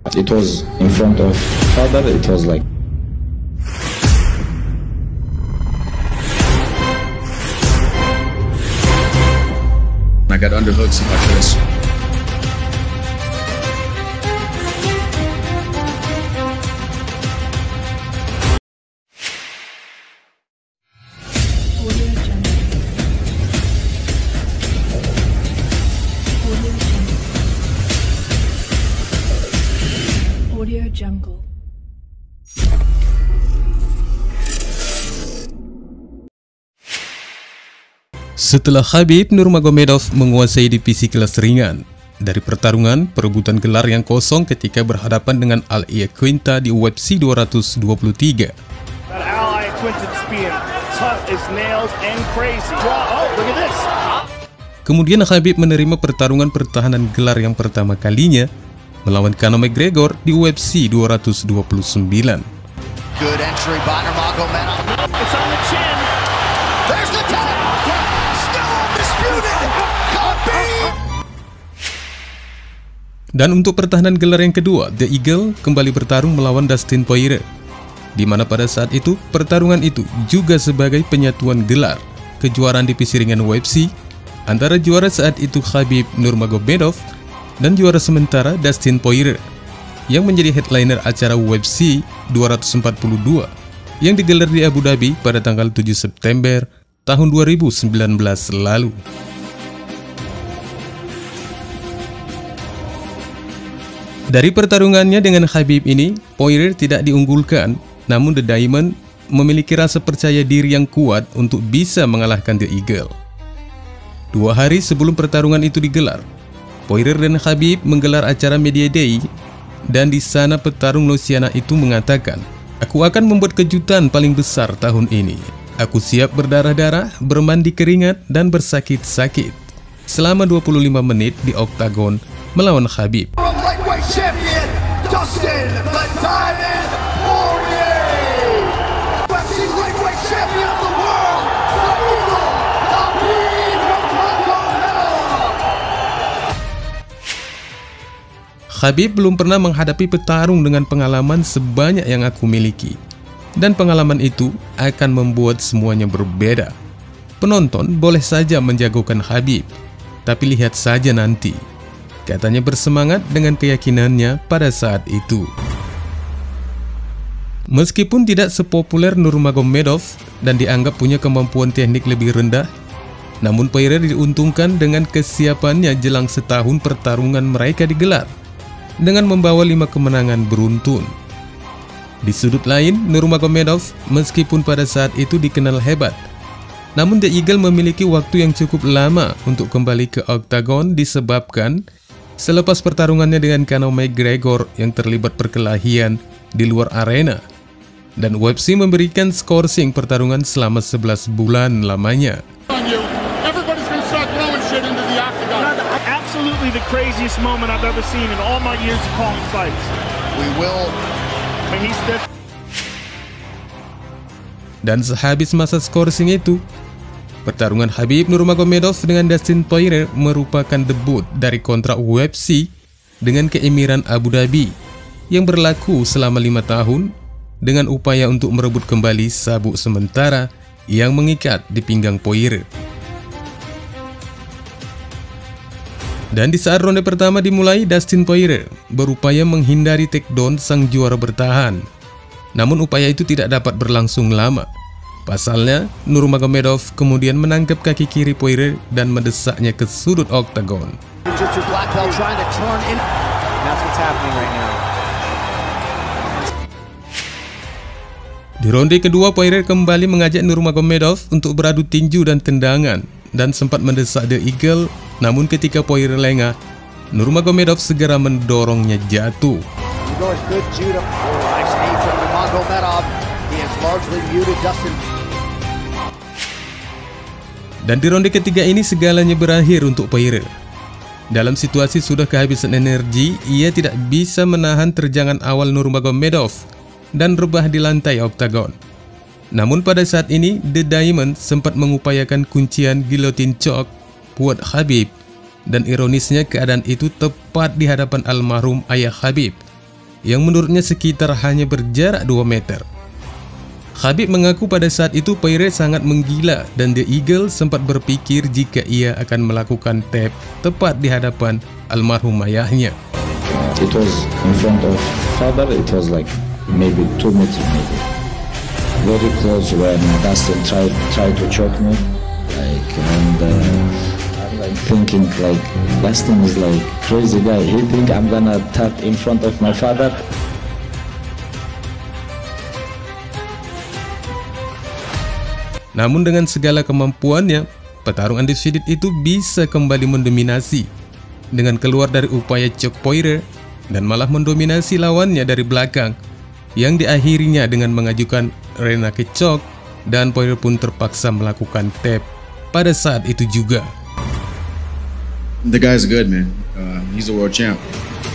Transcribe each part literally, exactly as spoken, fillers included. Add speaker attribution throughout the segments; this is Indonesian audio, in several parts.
Speaker 1: It was in front of father, it was like
Speaker 2: I got underhooked so much for this.
Speaker 3: Audio Jungle.
Speaker 4: Setelah Khabib Nurmagomedov menguasai divisi kelas ringan dari pertarungan perebutan gelar yang kosong ketika berhadapan dengan Al Iaquinta di U F C dua ratus dua puluh tiga. Kemudian Khabib menerima pertarungan pertahanan gelar yang pertama kalinya melawan Conor McGregor di U F C dua ratus dua puluh sembilan.
Speaker 5: Good entry by Nurmagomedov. It's on the chin. There's the tap. Still undisputed. Khabib.
Speaker 4: Dan untuk pertahanan gelar yang kedua, The Eagle kembali bertarung melawan Dustin Poirier, di mana pada saat itu pertarungan itu juga sebagai penyatuan gelar kejuaraan divisi ringan U F C antara juara saat itu Khabib Nurmagomedov dan juara sementara Dustin Poirier yang menjadi headliner acara U F C dua ratus empat puluh dua yang digelar di Abu Dhabi pada tanggal tujuh September tahun dua ribu sembilan belas lalu. Dari pertarungannya dengan Khabib ini, Poirier tidak diunggulkan, namun The Diamond memiliki rasa percaya diri yang kuat untuk bisa mengalahkan The Eagle. Dua hari sebelum pertarungan itu digelar, Poirier dan Khabib menggelar acara Media Day, dan di sana petarung Louisiana itu mengatakan, "Aku akan membuat kejutan paling besar tahun ini. Aku siap berdarah-darah, bermandi keringat, dan bersakit-sakit selama dua puluh lima menit di oktagon melawan Khabib."
Speaker 5: Champion Dustin the Diamond Poirier, U F C lightweight champion of the world, the Eagle, Khabib Nurmagomedov.
Speaker 4: Khabib belum pernah menghadapi petarung dengan pengalaman sebanyak yang aku miliki, dan pengalaman itu akan membuat semuanya berbeda. Penonton boleh saja menjagokan Khabib, tapi lihat saja nanti, katanya bersemangat dengan keyakinannya pada saat itu. Meskipun tidak sepopuler Nurmagomedov dan dianggap punya kemampuan teknik lebih rendah, namun Poirier diuntungkan dengan kesiapannya jelang setahun pertarungan mereka digelar, dengan membawa lima kemenangan beruntun. Di sudut lain, Nurmagomedov meskipun pada saat itu dikenal hebat, namun The Eagle memiliki waktu yang cukup lama untuk kembali ke oktagon disebabkan selepas pertarungannya dengan Conor McGregor yang terlibat perkelahian di luar arena, dan U F C memberikan skorsing pertarungan selama sebelas bulan lamanya. Dan sehabis masa skorsing itu, pertarungan Khabib Nurmagomedov dengan Dustin Poirier merupakan debut dari kontrak U F C dengan keemiran Abu Dhabi yang berlaku selama lima tahun dengan upaya untuk merebut kembali sabuk sementara yang mengikat di pinggang Poirier. Dan di saat ronde pertama dimulai, Dustin Poirier berupaya menghindari takedown sang juara bertahan, namun upaya itu tidak dapat berlangsung lama. Pasalnya, Nurmagomedov kemudian menangkap kaki kiri Poirier dan mendesaknya ke sudut oktagon. Di ronde kedua, Poirier kembali mengajak Nurmagomedov untuk beradu tinju dan tendangan, dan sempat mendesak The Eagle, namun ketika Poirier lengah, Nurmagomedov segera mendorongnya jatuh. Dan di ronde ketiga ini segalanya berakhir untuk Poirier. Dalam situasi sudah kehabisan energi, ia tidak bisa menahan terjangan awal Nurmagomedov dan rebah di lantai oktagon. Namun pada saat ini, The Diamond sempat mengupayakan kuncian guillotine choke buat Khabib, dan ironisnya keadaan itu tepat di hadapan almarhum ayah Khabib, yang menurutnya sekitar hanya berjarak dua meter. Khabib mengaku pada saat itu Poirier sangat menggila dan The Eagle sempat berpikir jika ia akan melakukan tap tepat di hadapan almarhum ayahnya.
Speaker 1: It was in front of father, it was like maybe two meters maybe. Very close when Dustin tried, tried to choke me. Like, and uh, I'm like thinking like, Dustin is like crazy guy. He think I'm gonna tap in front of my father.
Speaker 4: Namun dengan segala kemampuannya, petarung undisputed itu bisa kembali mendominasi dengan keluar dari upaya choke Poirier dan malah mendominasi lawannya dari belakang, yang diakhirinya dengan mengajukan rear naked choke, dan Poirier pun terpaksa melakukan tap pada saat itu juga.
Speaker 2: The guy's good, man. Uh, he's a world champ.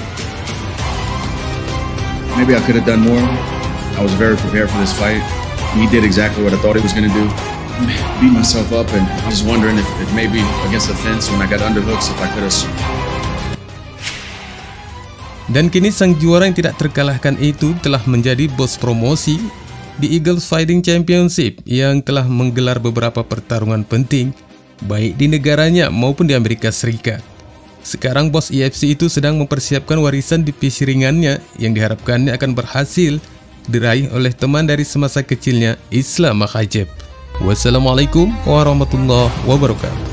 Speaker 2: Maybe I could have done more. I was very prepared for this fight. He did exactly what I thought he was going to do. Beat myself up, and I was wondering if, if maybe against the fence when I got underhooks, if I could have.
Speaker 4: Dan kini sang juara yang tidak terkalahkan itu telah menjadi bos promosi di Eagles Fighting Championship yang telah menggelar beberapa pertarungan penting baik di negaranya maupun di Amerika Serikat. Sekarang bos E F C itu sedang mempersiapkan warisan divisi ringannya yang diharapkannya akan berhasil diraih oleh teman dari semasa kecilnya, Islam Makhachev. Wassalamualaikum warahmatullahi wabarakatuh.